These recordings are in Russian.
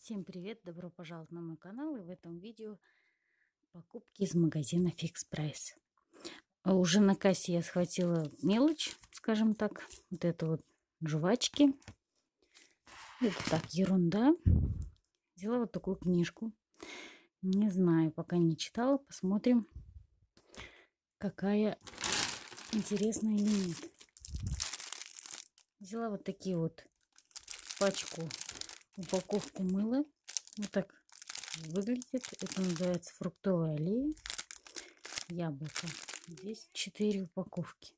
Всем привет! Добро пожаловать на мой канал. И в этом видео покупки из магазина Fix Price. Уже на кассе я схватила мелочь, скажем так. Вот это вот жвачки. Это так, ерунда. Взяла вот такую книжку. Не знаю, пока не читала. Посмотрим, какая интересная или нет. Взяла вот такие вот упаковку мыла. Вот так выглядит. Это называется фруктовая аллея. Яблоко. Здесь 4 упаковки.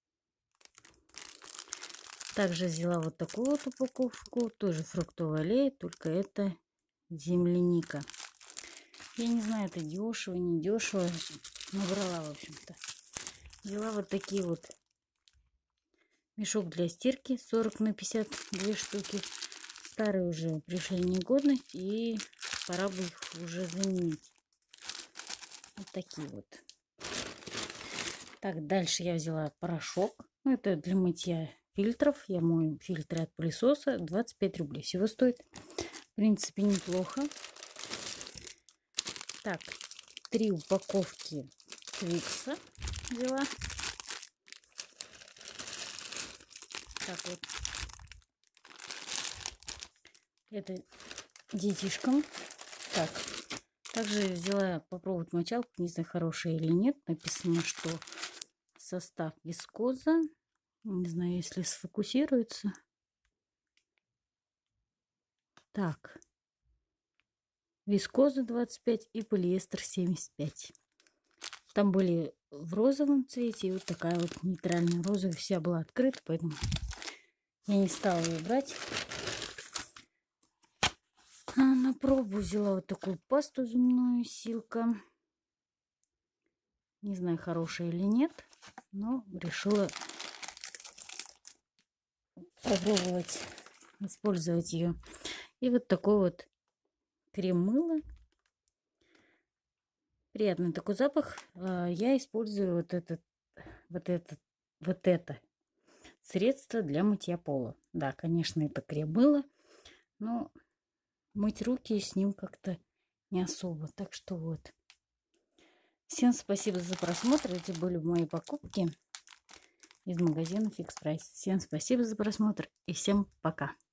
Также взяла вот такую вот упаковку. Тоже фруктовая аллея, только это земляника. Я не знаю, это дешево, не дешево. Набрала, в общем-то. Взяла вот такие вот мешок для стирки 40 на 52 штуки. Старые уже пришли в негодность, и пора бы их уже заменить. Вот такие вот. Так, дальше я взяла порошок. Это для мытья фильтров. Я мою фильтры от пылесоса. 25 рублей всего стоит. В принципе, неплохо. Так, 3 упаковки Твикса взяла. Так вот. Это детишкам. Так. Также взяла попробовать мочалку. Не знаю, хорошая или нет. Написано, что состав вискоза. Не знаю, если сфокусируется. Так. Вискоза 25 и полиэстер 75. Там были в розовом цвете. И вот такая вот нейтральная розовая. Вся была открыта, поэтому я не стала ее брать. На пробу взяла вот такую пасту зубную Силка. Не знаю, хорошая или нет, но решила попробовать использовать ее. И вот такой вот крем мыла. Приятный такой запах. Я использую вот это средство для мытья пола. Да, конечно, это крем мыла, но мыть руки с ним как-то не особо. Так что вот. Всем спасибо за просмотр. Эти были мои покупки из магазина Fix Price. Всем спасибо за просмотр и всем пока.